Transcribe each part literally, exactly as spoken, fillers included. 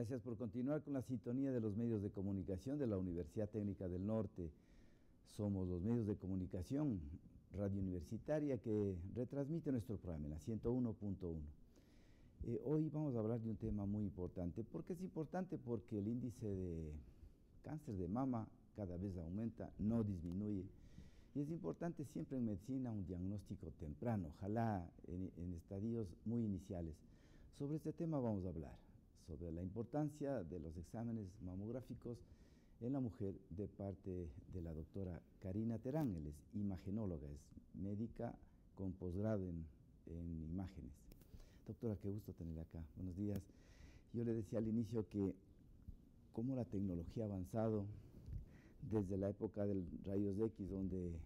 Gracias por continuar con la sintonía de los medios de comunicación de la Universidad Técnica del Norte. Somos los medios de comunicación radio universitaria que retransmite nuestro programa en la ciento uno punto uno. Eh, hoy vamos a hablar de un tema muy importante. ¿Por qué es importante? Porque el índice de cáncer de mama cada vez aumenta, no disminuye. Y es importante siempre en medicina un diagnóstico temprano, ojalá en, en estadios muy iniciales. Sobre este tema vamos a hablar, sobre la importancia de los exámenes mamográficos en la mujer de parte de la doctora Karina Terán. Él es imagenóloga, es médica con posgrado en, en imágenes. Doctora, qué gusto tenerla acá. Buenos días. Yo le decía al inicio que cómo la tecnología ha avanzado desde la época del rayos X, donde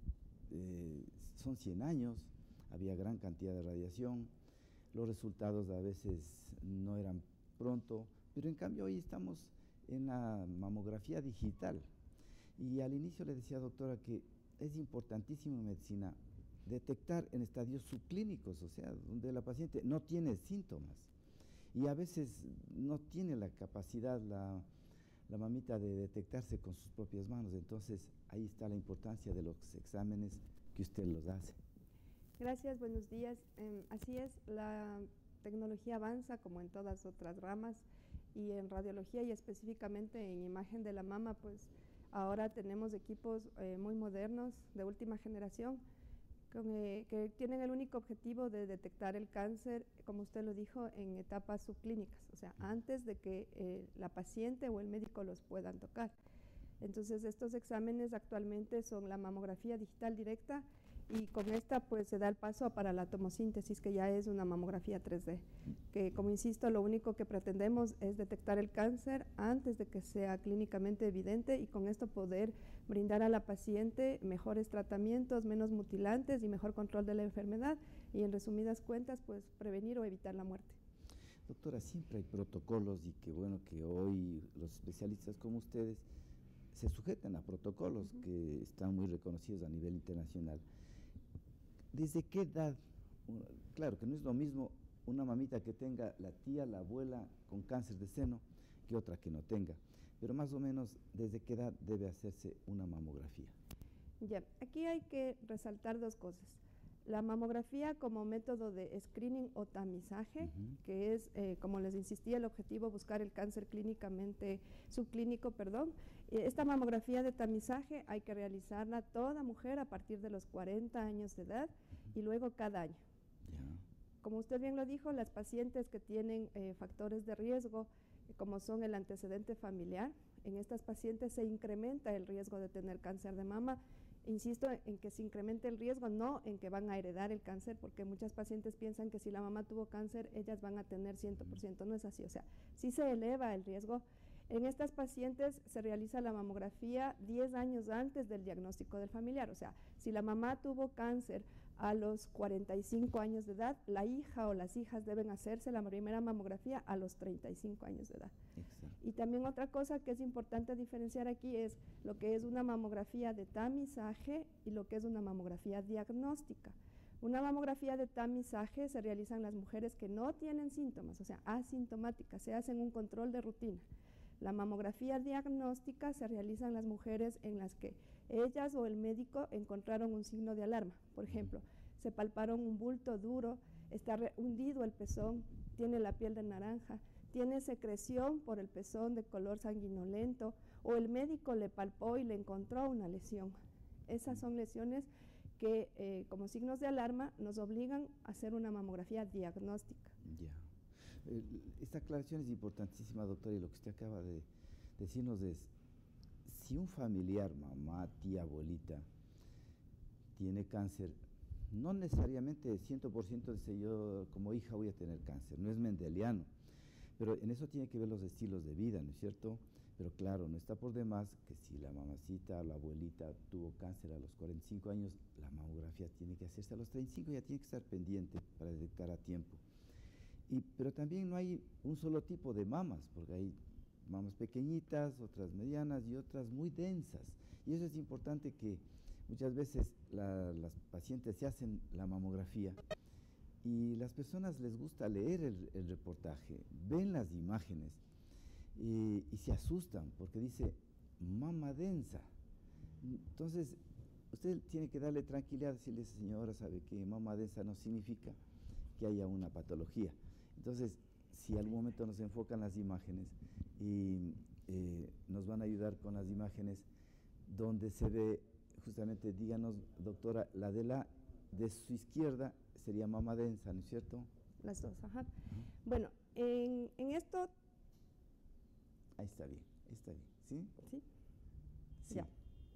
eh, son cien años, había gran cantidad de radiación, los resultados a veces no eran pronto, pero en cambio hoy estamos en la mamografía digital. Y al inicio le decía, doctora, que es importantísimo en medicina detectar en estadios subclínicos, o sea, donde la paciente no tiene síntomas y a veces no tiene la capacidad la, la mamita de detectarse con sus propias manos. Entonces ahí está la importancia de los exámenes que usted los hace. Gracias, buenos días. Eh, así es, la tecnología avanza como en todas otras ramas, y en radiología y específicamente en imagen de la mama, pues ahora tenemos equipos eh, muy modernos de última generación con, eh, que tienen el único objetivo de detectar el cáncer, como usted lo dijo, en etapas subclínicas, o sea, antes de que eh, la paciente o el médico los puedan tocar. Entonces estos exámenes actualmente son la mamografía digital directa, y con esta pues se da el paso para la tomosíntesis, que ya es una mamografía tres D, que, como insisto, lo único que pretendemos es detectar el cáncer antes de que sea clínicamente evidente, y con esto poder brindar a la paciente mejores tratamientos, menos mutilantes y mejor control de la enfermedad, y en resumidas cuentas pues prevenir o evitar la muerte. Doctora, siempre hay protocolos, y qué bueno que hoy los especialistas como ustedes se sujetan a protocolos uh-huh. que están muy reconocidos a nivel internacional. ¿Desde qué edad? Claro que no es lo mismo una mamita que tenga la tía, la abuela con cáncer de seno que otra que no tenga, pero más o menos, ¿desde qué edad debe hacerse una mamografía? Ya, aquí hay que resaltar dos cosas. La mamografía como método de screening o tamizaje, uh-huh. que es, eh, como les insistía, el objetivo buscar el cáncer clínicamente, subclínico, perdón. Esta mamografía de tamizaje hay que realizarla toda mujer a partir de los cuarenta años de edad uh-huh. y luego cada año. Yeah. Como usted bien lo dijo, las pacientes que tienen eh, factores de riesgo, eh, como son el antecedente familiar, en estas pacientes se incrementa el riesgo de tener cáncer de mama. Insisto en que se incremente el riesgo, no en que van a heredar el cáncer, porque muchas pacientes piensan que si la mamá tuvo cáncer, ellas van a tener cien por ciento, no es así, o sea, sí se eleva el riesgo. En estas pacientes se realiza la mamografía diez años antes del diagnóstico del familiar, o sea, si la mamá tuvo cáncer a los cuarenta y cinco años de edad, la hija o las hijas deben hacerse la primera mamografía a los treinta y cinco años de edad. Exacto. Y también otra cosa que es importante diferenciar aquí es lo que es una mamografía de tamizaje y lo que es una mamografía diagnóstica. Una mamografía de tamizaje se realiza en las mujeres que no tienen síntomas, o sea, asintomáticas, se hacen un control de rutina. La mamografía diagnóstica se realiza en las mujeres en las que ellas o el médico encontraron un signo de alarma. Por ejemplo, se palparon un bulto duro, está hundido el pezón, tiene la piel de naranja, tiene secreción por el pezón de color sanguinolento, o el médico le palpó y le encontró una lesión. Esas son lesiones que, eh, como signos de alarma, nos obligan a hacer una mamografía diagnóstica. Ya. Esta aclaración es importantísima, doctora, y lo que usted acaba de decirnos es, si un familiar, mamá, tía, abuelita, tiene cáncer, no necesariamente cien por ciento dice yo como hija voy a tener cáncer, no es mendeliano, pero en eso tiene que ver los estilos de vida, ¿no es cierto? Pero claro, no está por demás que si la mamacita o la abuelita tuvo cáncer a los cuarenta y cinco años, la mamografía tiene que hacerse a los treinta y cinco, ya tiene que estar pendiente para detectar a tiempo. Y, pero también no hay un solo tipo de mamas, porque hay mamas pequeñitas, otras medianas y otras muy densas. Y eso es importante, que muchas veces la, las pacientes se hacen la mamografía y las personas les gusta leer el, el reportaje, ven las imágenes, y, y se asustan porque dice mama densa. Entonces, usted tiene que darle tranquilidad, decirle, señora, sabe que mama densa no significa que haya una patología. Entonces, si algún momento nos enfocan las imágenes y eh, nos van a ayudar con las imágenes donde se ve, justamente, díganos, doctora, la de la de su izquierda sería mama densa, ¿no es cierto? Las dos, ajá. Uh-huh. Bueno, en, en esto... Ahí está bien, está bien, ¿sí? Sí. Sí. Ya.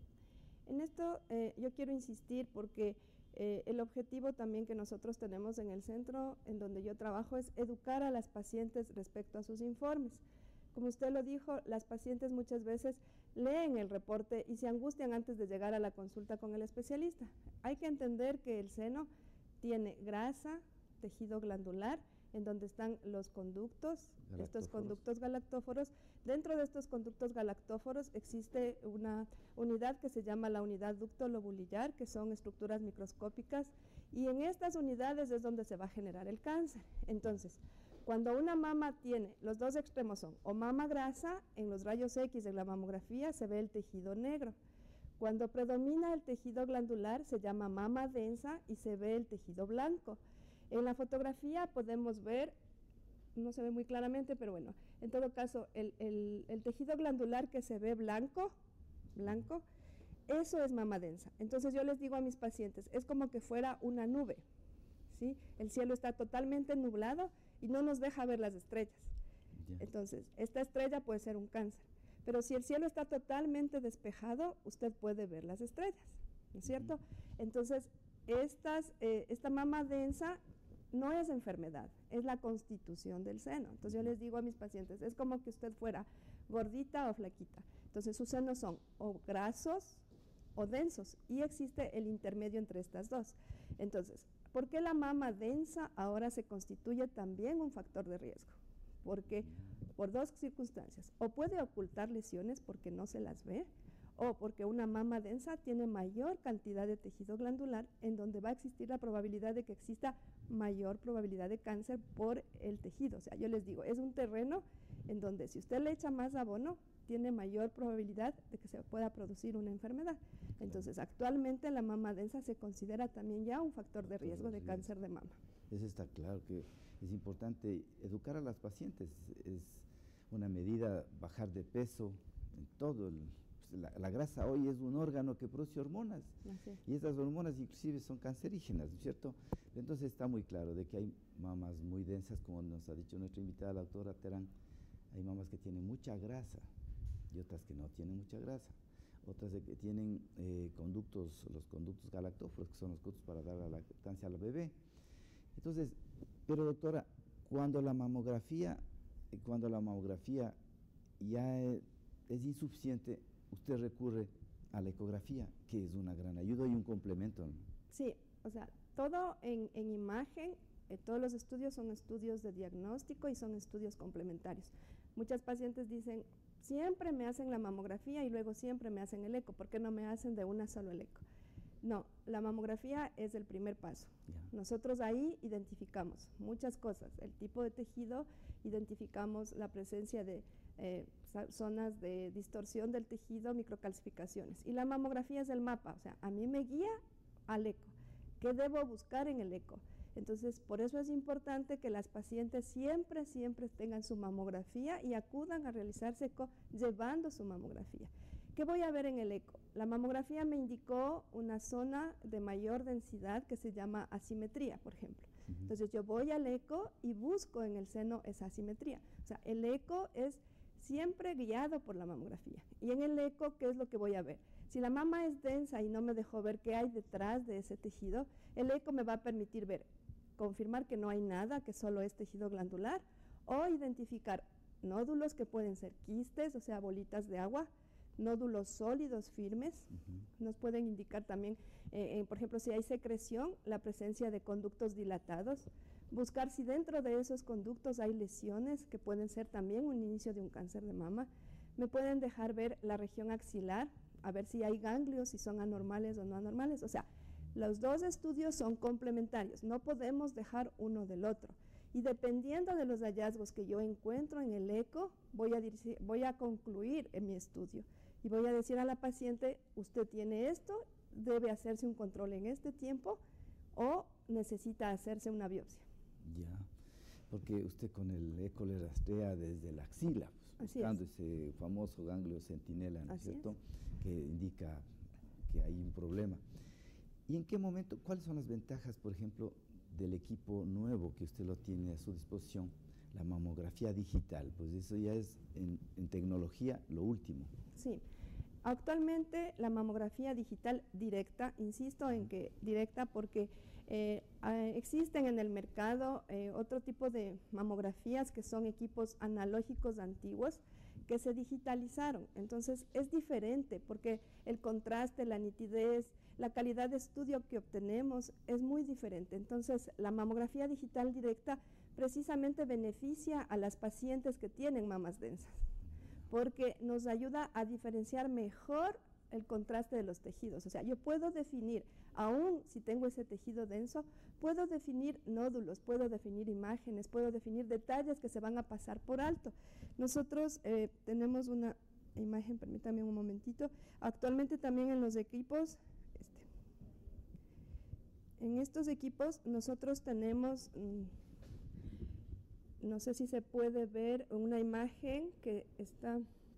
En esto eh, yo quiero insistir porque eh, el objetivo también que nosotros tenemos en el centro en donde yo trabajo es educar a las pacientes respecto a sus informes. Como usted lo dijo, las pacientes muchas veces leen el reporte y se angustian antes de llegar a la consulta con el especialista. Hay que entender que el seno tiene grasa, tejido glandular, en donde están los conductos, estos conductos galactóforos. Dentro de estos conductos galactóforos existe una unidad que se llama la unidad ducto lobulillar, que son estructuras microscópicas, y en estas unidades es donde se va a generar el cáncer. Entonces, cuando una mama tiene, los dos extremos son o mama grasa, en los rayos X de la mamografía se ve el tejido negro. Cuando predomina el tejido glandular se llama mama densa y se ve el tejido blanco. En la fotografía podemos ver, no se ve muy claramente, pero bueno, en todo caso, el, el, el tejido glandular que se ve blanco, blanco, eso es mama densa. Entonces yo les digo a mis pacientes, es como que fuera una nube, ¿sí? El cielo está totalmente nublado y no nos deja ver las estrellas. Yeah. Entonces, esta estrella puede ser un cáncer, pero si el cielo está totalmente despejado, usted puede ver las estrellas, ¿no es cierto? Uh-huh. Entonces, estas, eh, esta mama densa no es enfermedad, es la constitución del seno. Entonces yo les digo a mis pacientes, es como que usted fuera gordita o flaquita. Entonces sus senos son o grasos o densos y existe el intermedio entre estas dos. Entonces, ¿por qué la mama densa ahora se constituye también un factor de riesgo? Porque por dos circunstancias, o puede ocultar lesiones porque no se las ve, o porque una mama densa tiene mayor cantidad de tejido glandular en donde va a existir la probabilidad de que exista mayor probabilidad de cáncer por el tejido. O sea, yo les digo, es un terreno en donde si usted le echa más abono, tiene mayor probabilidad de que se pueda producir una enfermedad. Entonces, actualmente la mama densa se considera también ya un factor de riesgo de cáncer de mama. Eso está claro, que es importante educar a las pacientes. Es una medida bajar de peso en todo el... La, la grasa hoy es un órgano que produce hormonas. Así. Y estas hormonas inclusive son cancerígenas, ¿no es cierto? Entonces está muy claro de que hay mamas muy densas, como nos ha dicho nuestra invitada, la doctora Terán. Hay mamas que tienen mucha grasa y otras que no tienen mucha grasa. Otras de que tienen eh, conductos, los conductos galactóforos, que son los conductos para dar la lactancia al bebé. Entonces, pero doctora, cuando la mamografía, cuando la mamografía ya es, es insuficiente, usted recurre a la ecografía, que es una gran ayuda y un complemento, ¿no? Sí, o sea, todo en, en imagen, eh, todos los estudios son estudios de diagnóstico y son estudios complementarios. Muchas pacientes dicen, siempre me hacen la mamografía y luego siempre me hacen el eco, ¿por qué no me hacen de una solo el eco? No, la mamografía es el primer paso. Yeah. Nosotros ahí identificamos muchas cosas, el tipo de tejido, identificamos la presencia de eh, zonas de distorsión del tejido, microcalcificaciones. Y la mamografía es el mapa, o sea, a mí me guía al eco. ¿Qué debo buscar en el eco? Entonces, por eso es importante que las pacientes siempre, siempre tengan su mamografía y acudan a realizarse eco llevando su mamografía. ¿Qué voy a ver en el eco? La mamografía me indicó una zona de mayor densidad que se llama asimetría, por ejemplo. Uh-huh. Entonces, yo voy al eco y busco en el seno esa asimetría. O sea, el eco es siempre guiado por la mamografía. Y en el eco, ¿qué es lo que voy a ver? Si la mama es densa y no me dejó ver qué hay detrás de ese tejido, el eco me va a permitir ver, confirmar que no hay nada, que solo es tejido glandular, o identificar nódulos que pueden ser quistes, o sea, bolitas de agua, nódulos sólidos firmes. Uh-huh. Nos pueden indicar también, eh, eh, por ejemplo, si hay secreción, la presencia de conductos dilatados. Buscar si dentro de esos conductos hay lesiones que pueden ser también un inicio de un cáncer de mama. Me pueden dejar ver la región axilar, a ver si hay ganglios, si son anormales o no anormales. O sea, los dos estudios son complementarios, no podemos dejar uno del otro. Y dependiendo de los hallazgos que yo encuentro en el eco, voy a, voy a concluir en mi estudio. Y voy a decir a la paciente, usted tiene esto, debe hacerse un control en este tiempo o necesita hacerse una biopsia. Ya, porque usted con el eco le rastrea desde la axila, pues, buscando ese famoso ganglio centinela, ¿no es cierto?, que indica que hay un problema. ¿Y en qué momento, cuáles son las ventajas, por ejemplo, del equipo nuevo que usted lo tiene a su disposición, la mamografía digital? Pues eso ya es en, en tecnología lo último. Sí, actualmente la mamografía digital directa, insisto en que directa porque eh, eh, existen en el mercado eh, otro tipo de mamografías que son equipos analógicos antiguos que se digitalizaron. Entonces es diferente porque el contraste, la nitidez, la calidad de estudio que obtenemos es muy diferente. Entonces la mamografía digital directa precisamente beneficia a las pacientes que tienen mamas densas, porque nos ayuda a diferenciar mejor el contraste de los tejidos. O sea, yo puedo definir, aún si tengo ese tejido denso, puedo definir nódulos, puedo definir imágenes, puedo definir detalles que se van a pasar por alto. Nosotros eh, tenemos una imagen, permítame un momentito, actualmente también en los equipos, este, en estos equipos nosotros tenemos, mmm, no sé si se puede ver una imagen que está,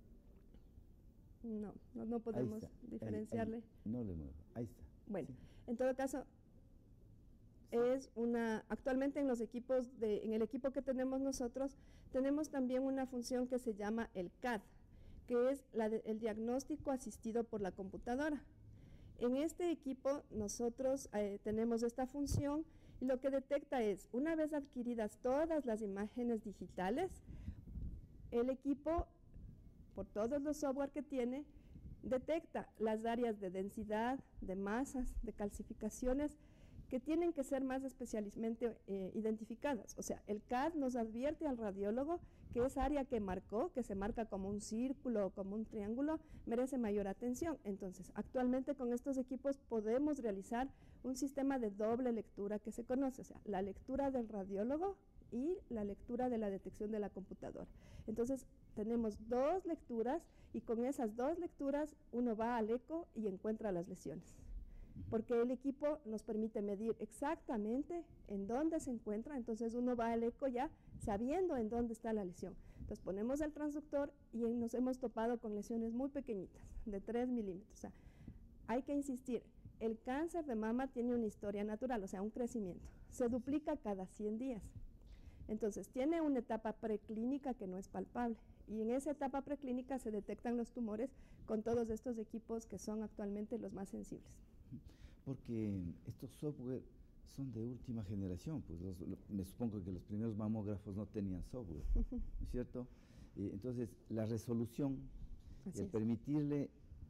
no, no, no podemos diferenciarle. Ahí, ahí, no le muevo, ahí está. Bueno, sí. En todo caso, sí. es una, actualmente en los equipos, de, en el equipo que tenemos nosotros, tenemos también una función que se llama el C A D, que es la de, el diagnóstico asistido por la computadora. En este equipo nosotros eh, tenemos esta función y lo que detecta es, una vez adquiridas todas las imágenes digitales, el equipo, por todos los software que tiene, detecta las áreas de densidad, de masas, de calcificaciones que tienen que ser más especialmente eh, identificadas. O sea, el C A D nos advierte al radiólogo que esa área que marcó, que se marca como un círculo o como un triángulo, merece mayor atención. Entonces, actualmente con estos equipos podemos realizar un sistema de doble lectura que se conoce, o sea, la lectura del radiólogo y la lectura de la detección de la computadora. Entonces, tenemos dos lecturas y con esas dos lecturas uno va al eco y encuentra las lesiones. Porque el equipo nos permite medir exactamente en dónde se encuentra, entonces uno va al eco ya sabiendo en dónde está la lesión. Entonces ponemos el transductor y nos hemos topado con lesiones muy pequeñitas, de tres milímetros. O sea, hay que insistir, el cáncer de mama tiene una historia natural, o sea, un crecimiento. Se duplica cada cien días. Entonces, tiene una etapa preclínica que no es palpable. Y en esa etapa preclínica se detectan los tumores con todos estos equipos que son actualmente los más sensibles. Porque estos software son de última generación, pues los, lo, me supongo que los primeros mamógrafos no tenían software, ¿no es cierto? Eh, entonces, la resolución, Así el es. permitirle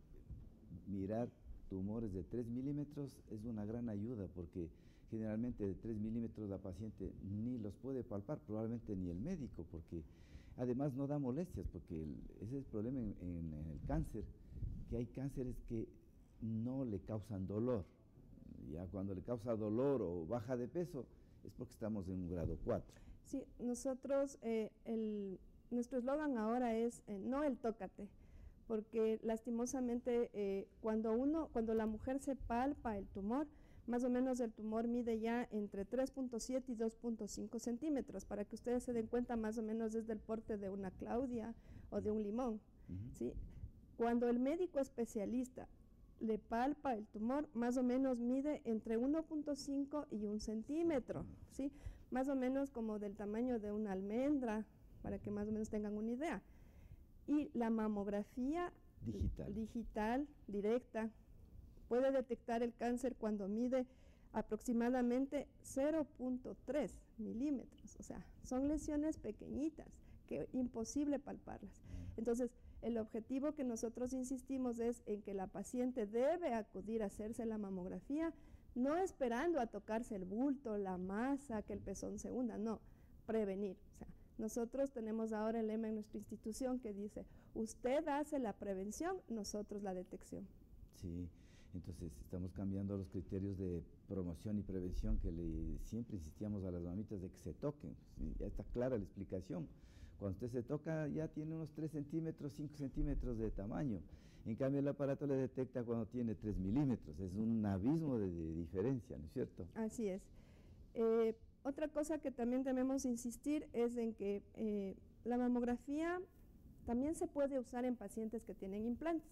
mirar tumores de tres milímetros es una gran ayuda, porque generalmente de tres milímetros la paciente ni los puede palpar, probablemente ni el médico, porque además no da molestias, porque el, ese es el problema en, en, en el cáncer, que hay cánceres que no le causan dolor. Ya cuando le causa dolor o baja de peso es porque estamos en un grado cuatro. Sí, nosotros, eh, el, nuestro eslogan ahora es eh, no el tócate, porque lastimosamente eh, cuando uno, cuando la mujer se palpa el tumor, más o menos el tumor mide ya entre tres punto siete y dos punto cinco centímetros, para que ustedes se den cuenta, más o menos es del porte de una Claudia o de un limón. Uh-huh. ¿Sí? Cuando el médico especialista le palpa el tumor, más o menos mide entre uno punto cinco y un centímetro, ¿sí? Más o menos como del tamaño de una almendra, para que más o menos tengan una idea. Y la mamografía digital, digital directa, puede detectar el cáncer cuando mide aproximadamente cero punto tres milímetros, o sea, son lesiones pequeñitas, que imposible palparlas. Entonces, el objetivo que nosotros insistimos es en que la paciente debe acudir a hacerse la mamografía, no esperando a tocarse el bulto, la masa, que el pezón se hunda, no, prevenir. O sea, nosotros tenemos ahora el lema en nuestra institución que dice, usted hace la prevención, nosotros la detección. Sí, Entonces, estamos cambiando los criterios de promoción y prevención que le, siempre insistíamos a las mamitas de que se toquen. Sí, ya está clara la explicación. Cuando usted se toca, ya tiene unos tres centímetros, cinco centímetros de tamaño. En cambio, el aparato le detecta cuando tiene tres milímetros. Es un abismo de, de diferencia, ¿no es cierto? Así es. Eh, otra cosa que también debemos insistir es en que eh, la mamografía también se puede usar en pacientes que tienen implantes.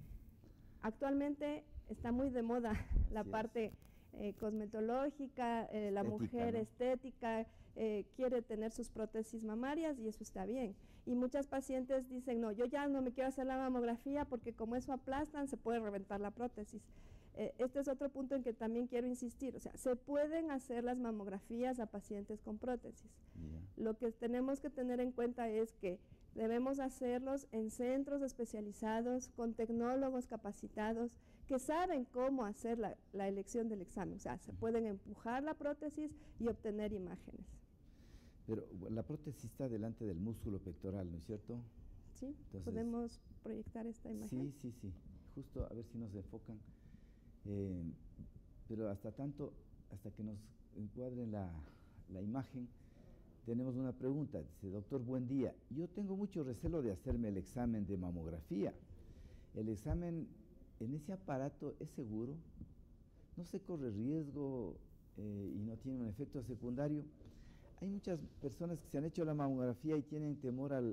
Actualmente está muy de moda la Así parte eh, cosmetológica, eh, la Estética, mujer ¿no? estética, eh, quiere tener sus prótesis mamarias y eso está bien. Y muchas pacientes dicen, no, yo ya no me quiero hacer la mamografía porque como eso aplastan, se puede reventar la prótesis. Eh, este es otro punto en que también quiero insistir, o sea, se pueden hacer las mamografías a pacientes con prótesis. Yeah. Lo que tenemos que tener en cuenta es que debemos hacerlos en centros especializados, con tecnólogos capacitados, que saben cómo hacer la, la elección del examen. O sea, se pueden empujar la prótesis y obtener imágenes. Pero bueno, la prótesis está delante del músculo pectoral, ¿no es cierto? ¿Sí? Entonces, ¿Podemos proyectar esta imagen? Sí, sí, sí. Justo a ver si nos enfocan. Eh, pero hasta tanto, hasta que nos encuadren la, la imagen, tenemos una pregunta. Dice, doctor, buen día. Yo tengo mucho recelo de hacerme el examen de mamografía. ¿El examen en ese aparato es seguro? ¿No se corre riesgo eh, y no tiene un efecto secundario? Hay muchas personas que se han hecho la mamografía y tienen temor al,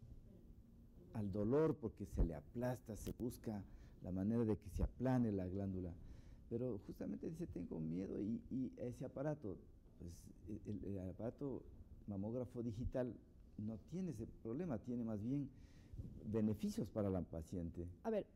al dolor porque se le aplasta, se busca la manera de que se aplane la glándula. Pero justamente dice, tengo miedo y, y ese aparato, pues el, el aparato mamógrafo digital no tiene ese problema, tiene más bien beneficios para la paciente. A ver,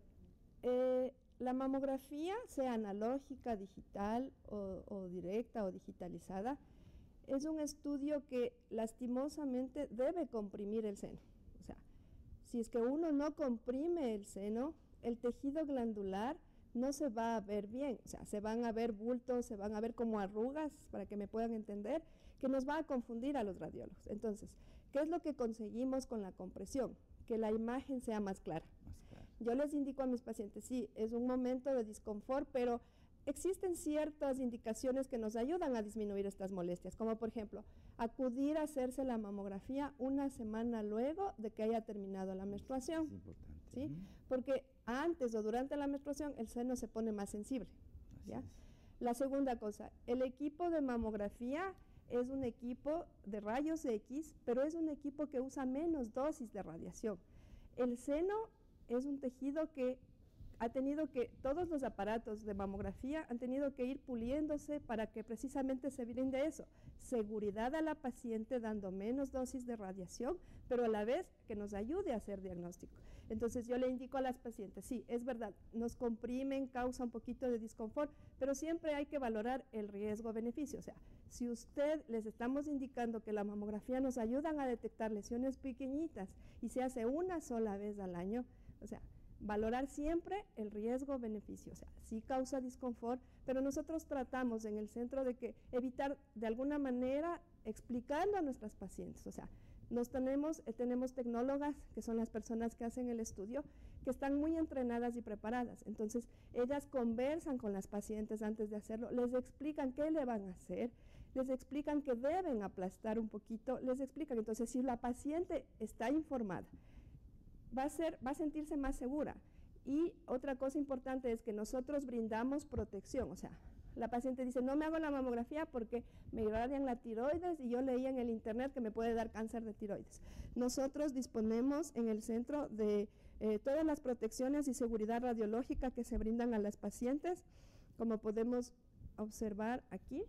eh, la mamografía, sea analógica, digital o, o directa o digitalizada, es un estudio que lastimosamente debe comprimir el seno. O sea, si es que uno no comprime el seno, el tejido glandular no se va a ver bien, o sea, se van a ver bultos, se van a ver como arrugas, para que me puedan entender, que nos va a confundir a los radiólogos. Entonces, ¿qué es lo que conseguimos con la compresión? Que la imagen sea más clara. Más claro. Yo les indico a mis pacientes, sí, es un momento de disconfort, pero existen ciertas indicaciones que nos ayudan a disminuir estas molestias, como por ejemplo, acudir a hacerse la mamografía una semana luego de que haya terminado la menstruación. Es importante. ¿Sí? Uh-huh. Porque antes o durante la menstruación el seno se pone más sensible. Así ¿ya? es. La segunda cosa, el equipo de mamografía es un equipo de rayos X, pero es un equipo que usa menos dosis de radiación. El seno es un tejido que ha tenido que, todos los aparatos de mamografía han tenido que ir puliéndose para que precisamente se brinde eso, seguridad a la paciente dando menos dosis de radiación, pero a la vez que nos ayude a hacer diagnóstico. Entonces yo le indico a las pacientes, sí, es verdad, nos comprimen, causa un poquito de disconfort, pero siempre hay que valorar el riesgo-beneficio. O sea, si usted les estamos indicando que la mamografía nos ayuda a detectar lesiones pequeñitas y se hace una sola vez al año, o sea, valorar siempre el riesgo-beneficio, o sea, sí causa disconfort, pero nosotros tratamos en el centro de que evitar de alguna manera explicando a nuestras pacientes, o sea, nos tenemos, eh, tenemos tecnólogas, que son las personas que hacen el estudio, que están muy entrenadas y preparadas, entonces ellas conversan con las pacientes antes de hacerlo, les explican qué le van a hacer, les explican que deben aplastar un poquito, les explican, entonces si la paciente está informada, va a ser, va a sentirse más segura. Y otra cosa importante es que nosotros brindamos protección, o sea, la paciente dice, no me hago la mamografía porque me irradian la tiroides y yo leí en el internet que me puede dar cáncer de tiroides. Nosotros disponemos en el centro de eh, todas las protecciones y seguridad radiológica que se brindan a las pacientes, como podemos observar aquí.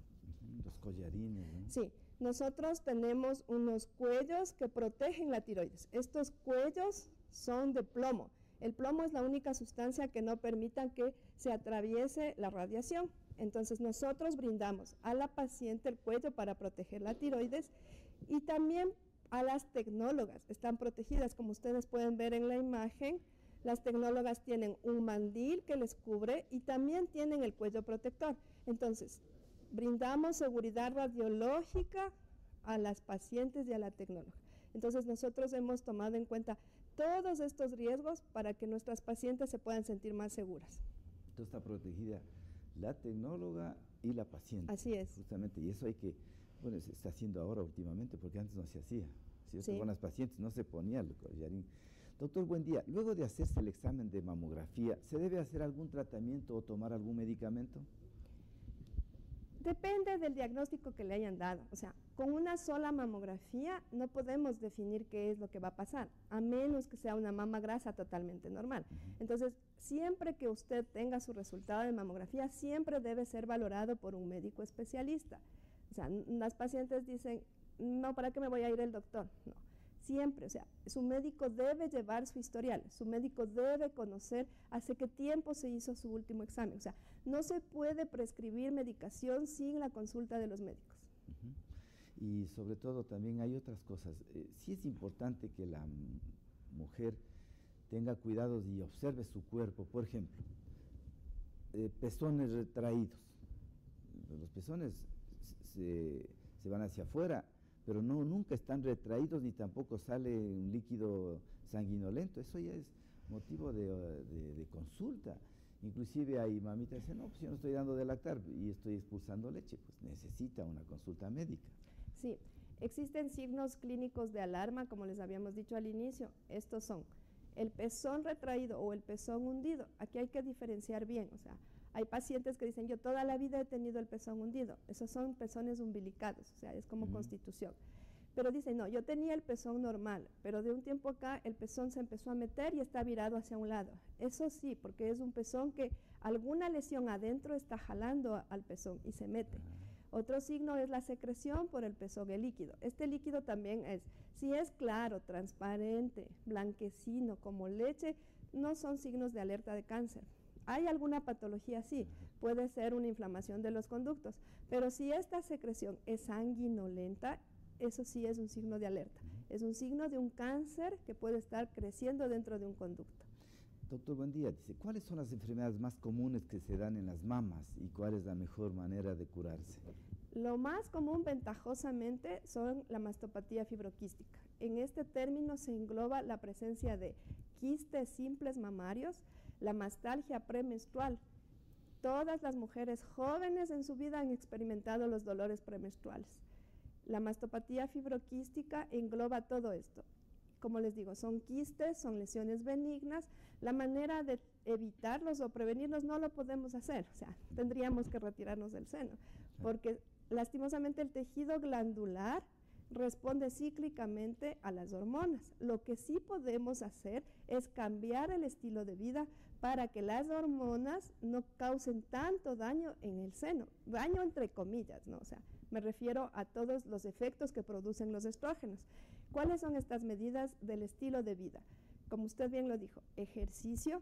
Los collarines, ¿no? Sí. Nosotros tenemos unos cuellos que protegen la tiroides. Estos cuellos son de plomo. El plomo es la única sustancia que no permita que se atraviese la radiación. Entonces nosotros brindamos a la paciente el cuello para proteger la tiroides y también a las tecnólogas. Están protegidas, como ustedes pueden ver en la imagen. Las tecnólogas tienen un mandil que les cubre y también tienen el cuello protector. Entonces, brindamos seguridad radiológica a las pacientes y a la tecnóloga. Entonces nosotros hemos tomado en cuenta todos estos riesgos para que nuestras pacientes se puedan sentir más seguras. Entonces está protegida la tecnóloga y la paciente. Así es. Justamente, y eso hay que, bueno, se está haciendo ahora últimamente, porque antes no se hacía, ¿cierto? Sí. Con las pacientes no se ponía el collarín. Doctor, buen día. Luego de hacerse el examen de mamografía, ¿se debe hacer algún tratamiento o tomar algún medicamento? Depende del diagnóstico que le hayan dado. O sea, con una sola mamografía no podemos definir qué es lo que va a pasar, a menos que sea una mama grasa totalmente normal. Uh-huh. Entonces, siempre que usted tenga su resultado de mamografía, siempre debe ser valorado por un médico especialista. O sea, las pacientes dicen, no, ¿para qué me voy a ir el doctor? No. Siempre, o sea, su médico debe llevar su historial, su médico debe conocer hace qué tiempo se hizo su último examen. O sea, no se puede prescribir medicación sin la consulta de los médicos. Uh-huh. Y sobre todo también hay otras cosas. Eh, sí es importante que la mujer tenga cuidados y observe su cuerpo. Por ejemplo, eh, pezones retraídos. Los pezones se, se van hacia afuera, pero no, nunca están retraídos ni tampoco sale un líquido sanguinolento. Eso ya es motivo de, de, de consulta. Inclusive hay mamitas que dicen, no, pues yo no estoy dando de lactar y estoy expulsando leche, pues necesita una consulta médica. Sí, existen signos clínicos de alarma, como les habíamos dicho al inicio. Estos son el pezón retraído o el pezón hundido. Aquí hay que diferenciar bien, o sea, hay pacientes que dicen, yo toda la vida he tenido el pezón hundido. Esos son pezones umbilicados, o sea, es como uh-huh. constitución. Pero dicen, no, yo tenía el pezón normal, pero de un tiempo acá el pezón se empezó a meter y está virado hacia un lado. Eso sí, porque es un pezón que alguna lesión adentro está jalando al pezón y se mete. Uh-huh. Otro signo es la secreción por el pezón, el líquido. Este líquido también es, si es claro, transparente, blanquecino, como leche, no son signos de alerta de cáncer. Hay alguna patología, sí, puede ser una inflamación de los conductos, pero si esta secreción es sanguinolenta, eso sí es un signo de alerta. Es un signo de un cáncer que puede estar creciendo dentro de un conducto. Doctor, buen día. Dice, ¿cuáles son las enfermedades más comunes que se dan en las mamas y cuál es la mejor manera de curarse? Lo más común, ventajosamente, son la mastopatía fibroquística. En este término se engloba la presencia de quistes simples mamarios, la mastalgia premenstrual. Todas las mujeres jóvenes en su vida han experimentado los dolores premenstruales. La mastopatía fibroquística engloba todo esto. Como les digo, son quistes, son lesiones benignas. La manera de evitarlos o prevenirlos no lo podemos hacer. O sea, tendríamos que retirarnos del seno, porque lastimosamente el tejido glandular responde cíclicamente a las hormonas. Lo que sí podemos hacer es cambiar el estilo de vida para que las hormonas no causen tanto daño en el seno, daño entre comillas, ¿no? O sea, me refiero a todos los efectos que producen los estrógenos. ¿Cuáles son estas medidas del estilo de vida? Como usted bien lo dijo, ejercicio,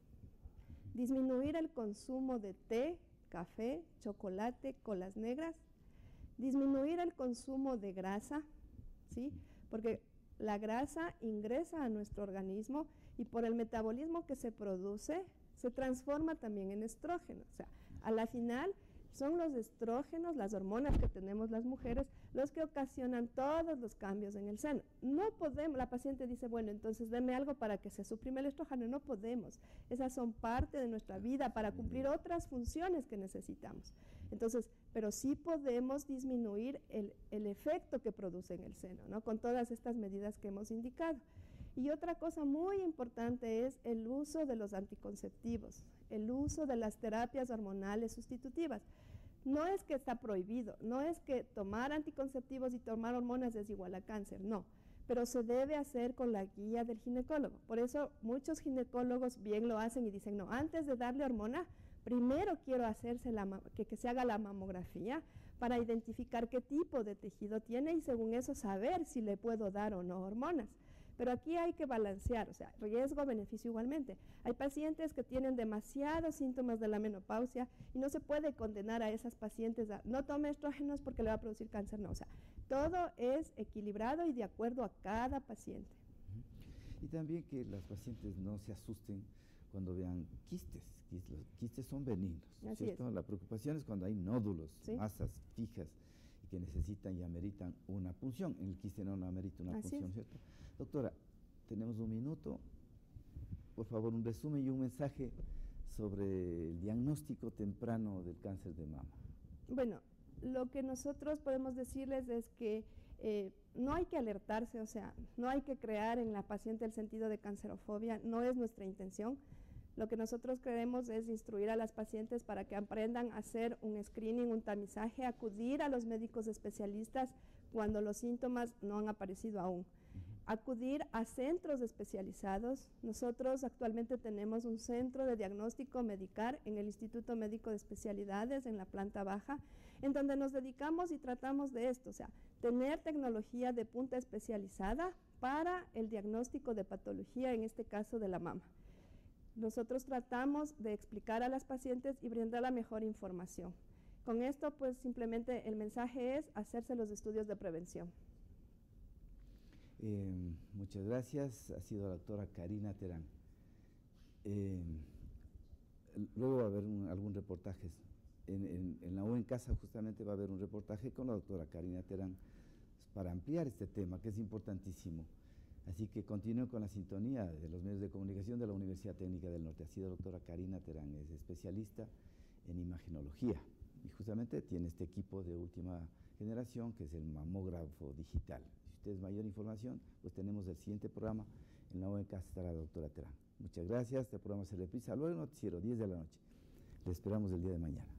disminuir el consumo de té, café, chocolate, colas negras, disminuir el consumo de grasa, ¿sí? Porque la grasa ingresa a nuestro organismo y por el metabolismo que se produce, se transforma también en estrógeno. O sea, a la final son los estrógenos, las hormonas que tenemos las mujeres, los que ocasionan todos los cambios en el seno. No podemos, la paciente dice, bueno, entonces deme algo para que se suprima el estrógeno. No podemos. Esas son parte de nuestra vida para cumplir otras funciones que necesitamos. Entonces, pero sí podemos disminuir el, el efecto que produce en el seno, ¿no? Con todas estas medidas que hemos indicado. Y otra cosa muy importante es el uso de los anticonceptivos, el uso de las terapias hormonales sustitutivas. No es que está prohibido, no es que tomar anticonceptivos y tomar hormonas es igual a cáncer, no, pero se debe hacer con la guía del ginecólogo. Por eso muchos ginecólogos bien lo hacen y dicen, no, antes de darle hormona, primero quiero hacerse la, que, que se haga la mamografía para identificar qué tipo de tejido tiene y según eso saber si le puedo dar o no hormonas. Pero aquí hay que balancear, o sea, riesgo-beneficio igualmente. Hay pacientes que tienen demasiados síntomas de la menopausia y no se puede condenar a esas pacientes a no tome estrógenos porque le va a producir cáncer, no. O sea, todo es equilibrado y de acuerdo a cada paciente. Y también que las pacientes no se asusten cuando vean quistes. Los quistes son benignos, ¿cierto? La preocupación es cuando hay nódulos, ¿sí? Masas fijas y que necesitan y ameritan una punción. En el quiste no amerita una Así punción, es. ¿cierto? Doctora, tenemos un minuto. Por favor, un resumen y un mensaje sobre el diagnóstico temprano del cáncer de mama? Bueno, lo que nosotros podemos decirles es que eh, no hay que alertarse, o sea, no hay que crear en la paciente el sentido de cancerofobia, no es nuestra intención. Lo que nosotros queremos es instruir a las pacientes para que aprendan a hacer un screening, un tamizaje, acudir a los médicos especialistas cuando los síntomas no han aparecido aún. Acudir a centros especializados. Nosotros actualmente tenemos un centro de diagnóstico Medicar en el Instituto Médico de Especialidades en la planta baja, en donde nos dedicamos y tratamos de esto, o sea, tener tecnología de punta especializada para el diagnóstico de patología, en este caso de la mama. Nosotros tratamos de explicar a las pacientes y brindar la mejor información. Con esto, pues simplemente el mensaje es hacerse los estudios de prevención. Eh, muchas gracias. Ha sido la doctora Karina Terán. Eh, luego va a haber un, algún reportaje. En, en, en la U en Casa justamente va a haber un reportaje con la doctora Karina Terán para ampliar este tema, que es importantísimo. Así que continúen con la sintonía de los medios de comunicación de la Universidad Técnica del Norte. Ha sido la doctora Karina Terán, es especialista en imagenología y justamente tiene este equipo de última generación que es el mamógrafo digital. Si ustedes mayor información, pues tenemos el siguiente programa en la U en Casa estará la doctora Terán. Muchas gracias, este programa se reprisa luego el noticiero, diez de la noche. Le esperamos el día de mañana.